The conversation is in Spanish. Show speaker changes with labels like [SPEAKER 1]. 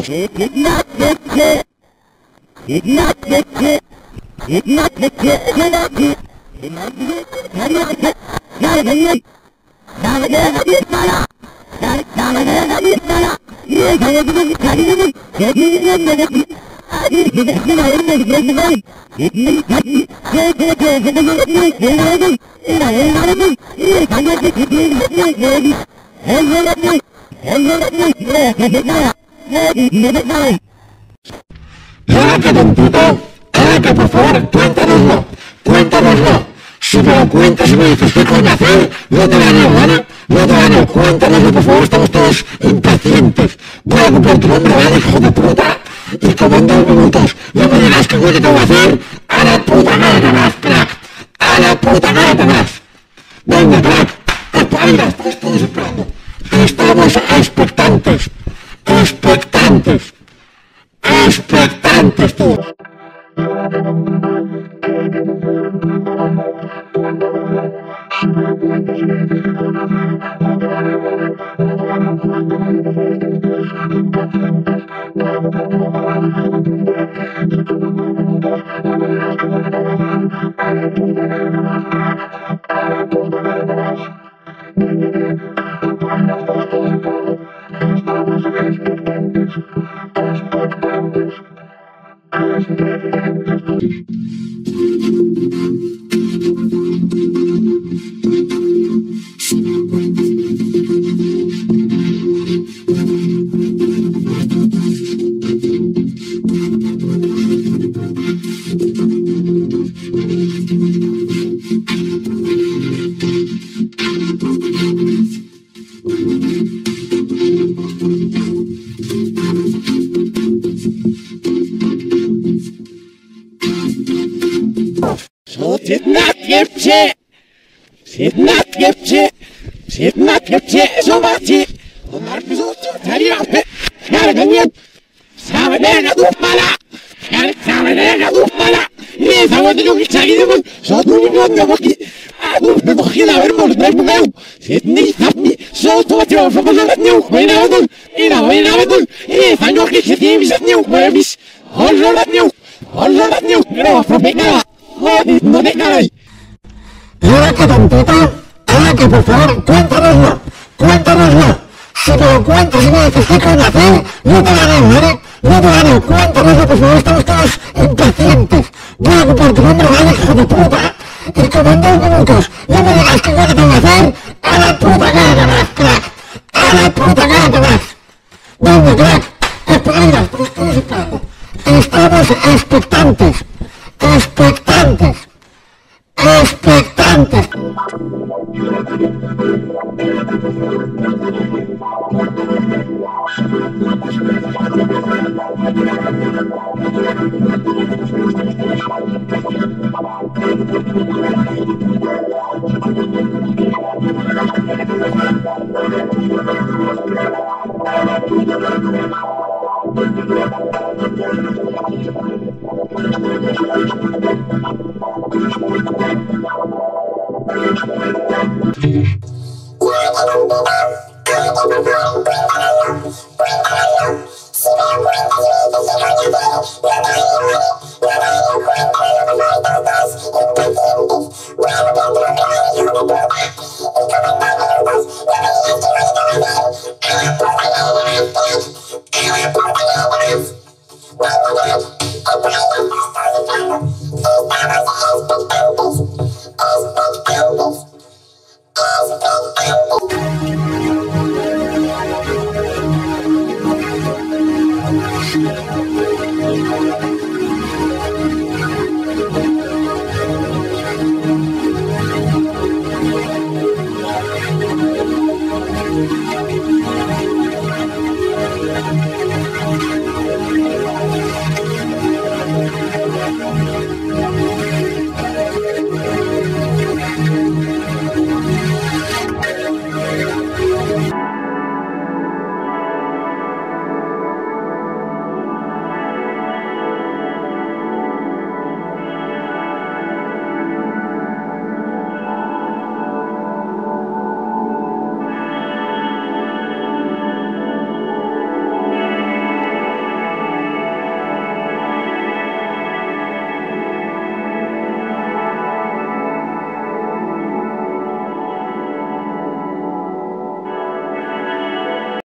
[SPEAKER 1] Y ahora que don Puto, ahora que por favor, cuéntanoslo. Si me lo cuentas y me dices qué coño hacer, no te gano, ¿vale? No te gano, cuéntanoslo por favor, estamos todos impacientes. Voy a ocupar tu nombre, ¿vale, hijo de puta? Y como en 2 minutos no me digas qué coño tengo que hacer, a la puta madre te vas, crack. A la puta madre te vas. Venga, crack, espabila, estamos todos esperando. Estamos expectantes, tú. Y ahora que don Puto, ahora que por favor, cuéntanoslo. Si me lo cuentas y me dices qué coño hacer, no te gano, ¿vale? No te gano, cuéntanoslo por favor, estamos todos impacientes. Voy a ocupar tu nombre, ¿vale, hijo de puta? Y como en 2 minutos no me digas qué coño tengo que hacer, a la puta cara te vas, crack. A la puta cara te vas. Venga, crack, espabila, estamos todos esperando. Estamos expectantes.
[SPEAKER 2] Cállate,